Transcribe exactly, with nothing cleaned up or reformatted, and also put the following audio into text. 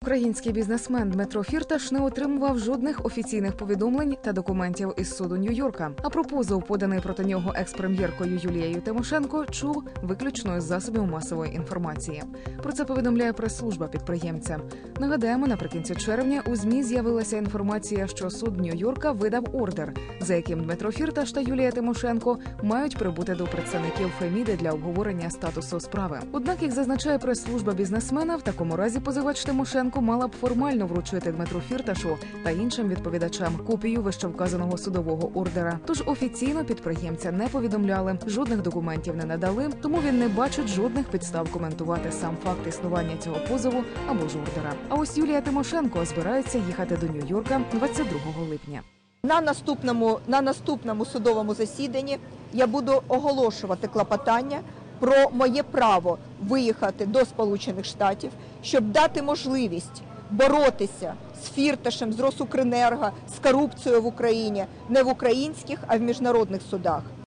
Український бізнесмен Дмитро Фірташ не отримував жодних офіційних повідомлень та документів із суду Нью-Йорка. А про позов, поданий проти нього екс-прем'єркою Юлією Тимошенко, чув виключно із засобів масової інформації. Про це повідомляє прес-служба підприємця. Нагадаємо, наприкінці червня у ЗМІ з'явилася інформація, що суд Нью-Йорка видав ордер, за яким Дмитро Фірташ та Юлія Тимошенко мають прибути до представників Феміди для обговорення статусу справи. Однак, як зазначає прес-служба бізнесмена, в такому разі позивач Тимошенко мала б формально вручити Дмитру Фірташу та іншим відповідачам копію вищевказаного судового ордера. Тож офіційно підприємця не повідомляли, жодних документів не надали, тому він не бачить жодних підстав коментувати сам факт існування цього позову або ж ордера. А ось Юлія Тимошенко збирається їхати до Нью-Йорка двадцять другого липня. На наступному, на наступному судовому засіданні я буду оголошувати клопотання про моє право виїхати до Сполучених Штатів, щоб дати можливість боротися з Фірташем, з Росукренерго, з корупцією в Україні не в українських, а в міжнародних судах.